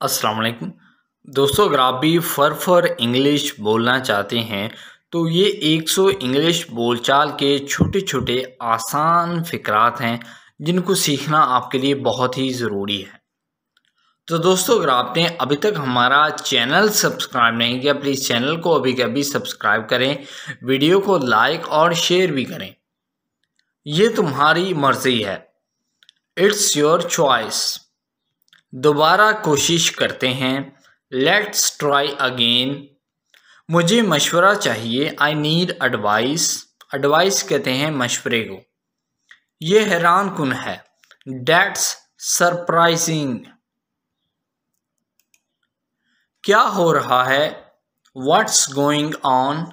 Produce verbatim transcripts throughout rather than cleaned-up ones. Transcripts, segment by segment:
अस्सलाम वालेकुम दोस्तों, अगर आप भी फर फर इंग्लिश बोलना चाहते हैं तो ये सौ इंग्लिश बोलचाल के छोटे छोटे आसान फ़िक्रात हैं जिनको सीखना आपके लिए बहुत ही ज़रूरी है। तो दोस्तों, अगर आपने अभी तक हमारा चैनल सब्सक्राइब नहीं किया, प्लीज़ चैनल को अभी के अभी सब्सक्राइब करें, वीडियो को लाइक और शेयर भी करें। ये तुम्हारी मर्ज़ी है, इट्स योर चॉइस। दोबारा कोशिश करते हैं, लेट्स ट्राई अगेन। मुझे मशवरा चाहिए, आई नीड एडवाइस। एडवाइस कहते हैं मशवरे को। ये हैरान कुन है, दैट्स सरप्राइजिंग। क्या हो रहा है, व्हाट्स गोइंग ऑन।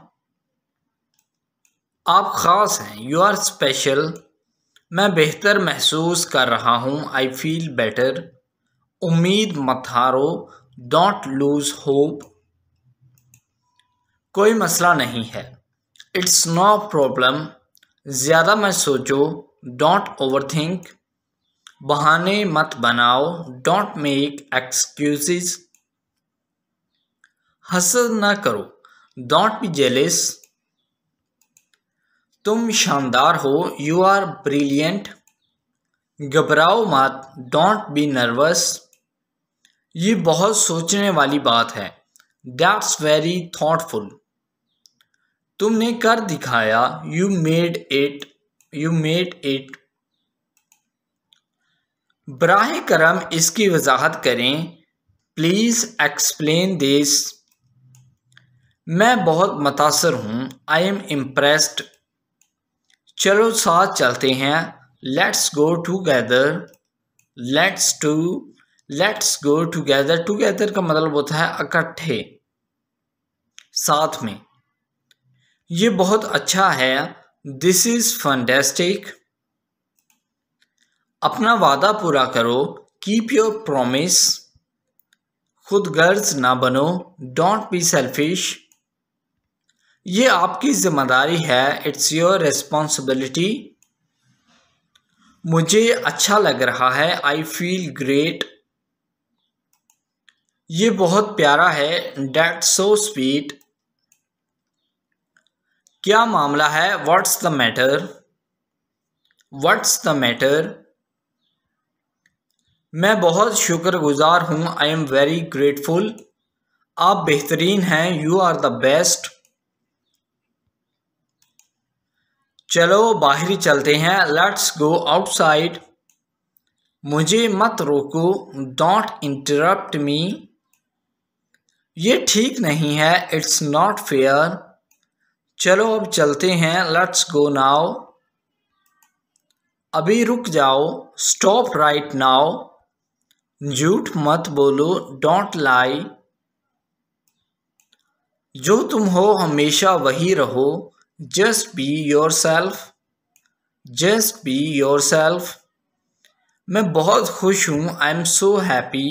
आप ख़ास हैं, यू आर स्पेशल। मैं बेहतर महसूस कर रहा हूँ, आई फील बेटर। उम्मीद मत हारो, डोंट लूज होप। कोई मसला नहीं है, इट्स नो प्रॉब्लम। ज़्यादा मत सोचो, डोंट ओवर थिंक। बहाने मत बनाओ, डोंट मेक एक्सक्यूजेस। हसद ना करो, डोंट बी जेलस। तुम शानदार हो, यू आर ब्रिलियंट। घबराओ मत, डोंट बी नर्वस। ये बहुत सोचने वाली बात है, दैट्स वेरी थॉटफुल। तुमने कर दिखाया, you made it, you made it. बराह करम इसकी वजाहत करें, प्लीज़ एक्सप्लेन दिस। मैं बहुत मुतासर हूँ, आई एम इम्प्रेस्ड। चलो साथ चलते हैं, let's go together. Let's to let's go together. Together का मतलब होता है इकट्ठे, साथ में। ये बहुत अच्छा है, दिस इज़ फैंटास्टिक। अपना वादा पूरा करो, कीप योर प्रॉमिस। खुद गर्ज ना बनो, डोंट बी सेल्फिश। ये आपकी जिम्मेदारी है, इट्स योर रिस्पॉन्सिबिलिटी। मुझे अच्छा लग रहा है, आई फील ग्रेट। ये बहुत प्यारा है, डेट्स सो स्वीट। क्या मामला है, what's the matter. What's the matter. मैं बहुत शुक्रगुजार हूँ, आई एम वेरी ग्रेटफुल। आप बेहतरीन हैं, यू आर द बेस्ट। चलो बाहर चलते हैं, लेट्स गो आउटसाइड। मुझे मत रोको, डोंट इंटरप्ट मी। ये ठीक नहीं है, इट्स नॉट फेयर। चलो अब चलते हैं, लेट्स गो नाउ। अभी रुक जाओ, स्टॉप राइट नाउ। झूठ मत बोलो, डोंट लाई। जो तुम हो हमेशा वही रहो, just be yourself. Just be yourself. मैं बहुत खुश हूँ, आई एम सो हैप्पी।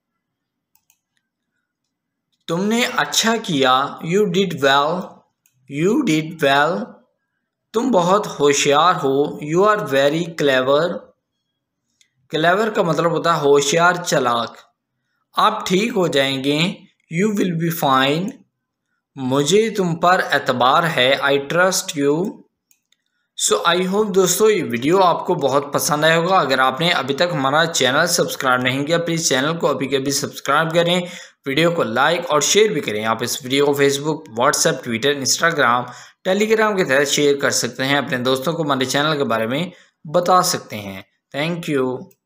तुमने अच्छा किया, you did well. You did well. तुम बहुत होशियार हो, you are very clever. Clever का मतलब होता है होशियार, चालाक। आप ठीक हो जाएंगे, यू विल बी फाइन। मुझे तुम पर एतबार है, I trust you. So I hope दोस्तों ये वीडियो आपको बहुत पसंद आया होगा। अगर आपने अभी तक हमारा चैनल सब्सक्राइब नहीं किया, प्लीज़ चैनल को अभी के अभी सब्सक्राइब करें, वीडियो को लाइक और शेयर भी करें। आप इस वीडियो को Facebook, WhatsApp, Twitter, Instagram, Telegram के तहत शेयर कर सकते हैं। अपने दोस्तों को हमारे चैनल के बारे में बता सकते हैं। Thank you.